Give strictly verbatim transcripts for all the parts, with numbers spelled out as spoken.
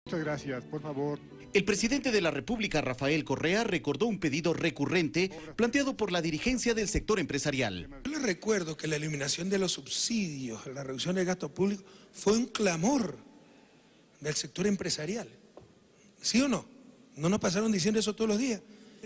Muchas gracias, por favor. El presidente de la República, Rafael Correa, recordó un pedido recurrente planteado por la dirigencia del sector empresarial. Yo les recuerdo que la eliminación de los subsidios, la reducción del gasto público, fue un clamor del sector empresarial. ¿Sí o no? ¿No nos pasaron diciendo eso todos los días?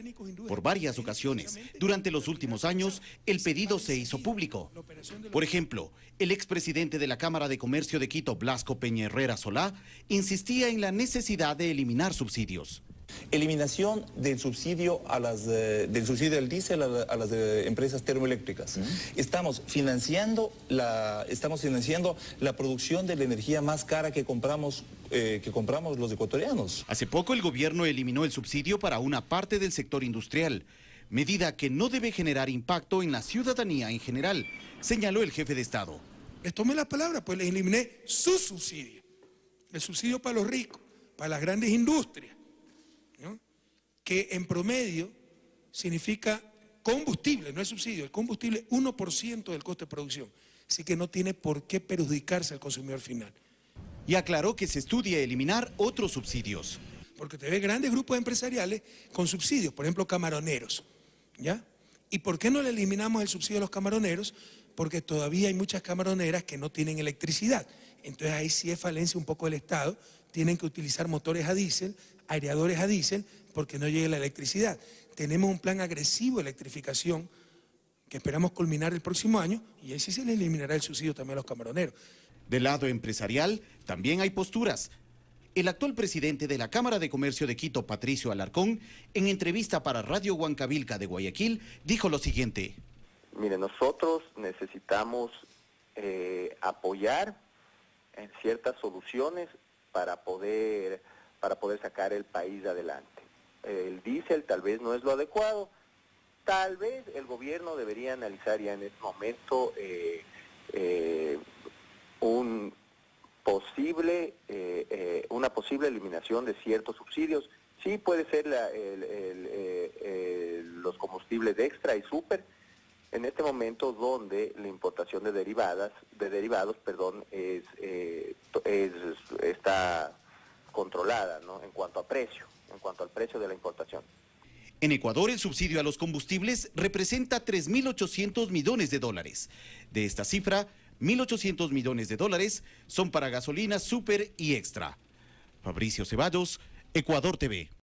Por varias ocasiones, durante los últimos años, el pedido se hizo público. Por ejemplo, el expresidente de la Cámara de Comercio de Quito, Blasco Peña Herrera Solá, insistía en la necesidad de eliminar subsidios. Eliminación del subsidio a las eh, del subsidio del diésel a, la, a las eh, empresas termoeléctricas. Uh-huh. Estamos financiando la estamos financiando la producción de la energía más cara que compramos eh, que compramos los ecuatorianos. Hace poco el gobierno eliminó el subsidio para una parte del sector industrial, medida que no debe generar impacto en la ciudadanía en general, señaló el jefe de Estado. Les tomé la palabra, pues les eliminé su subsidio, el subsidio para los ricos, para las grandes industrias, ¿no? Que en promedio significa combustible, no es subsidio, el combustible uno por ciento del coste de producción, así que no tiene por qué perjudicarse al consumidor final. Y aclaró que se estudia eliminar otros subsidios. Porque te ves grandes grupos empresariales con subsidios, por ejemplo camaroneros, ¿ya? ¿Y por qué no le eliminamos el subsidio a los camaroneros? Porque todavía hay muchas camaroneras que no tienen electricidad, entonces ahí sí es falencia un poco del Estado, tienen que utilizar motores a diésel, aireadores a diésel, porque no llega la electricidad. Tenemos un plan agresivo de electrificación que esperamos culminar el próximo año y ahí sí se le eliminará el subsidio también a los camaroneros. Del lado empresarial también hay posturas. El actual presidente de la Cámara de Comercio de Quito, Patricio Alarcón, en entrevista para Radio Huancavilca de Guayaquil, dijo lo siguiente. Mire, nosotros necesitamos eh, apoyar en ciertas soluciones para poder, para poder sacar el país adelante. El diésel tal vez no es lo adecuado, tal vez el gobierno debería analizar ya en este momento eh, eh, un posible, eh, eh, una posible eliminación de ciertos subsidios. Sí puede ser la, el, el, eh, eh, los combustibles de extra y super, en este momento donde la importación de derivadas, de derivados, perdón, es, eh, es está controlada, ¿no? En cuanto a precio, en cuanto al precio de la importación. En Ecuador, el subsidio a los combustibles representa tres mil ochocientos millones de dólares. De esta cifra, mil ochocientos millones de dólares son para gasolina super y extra. Fabricio Ceballos, Ecuador T V.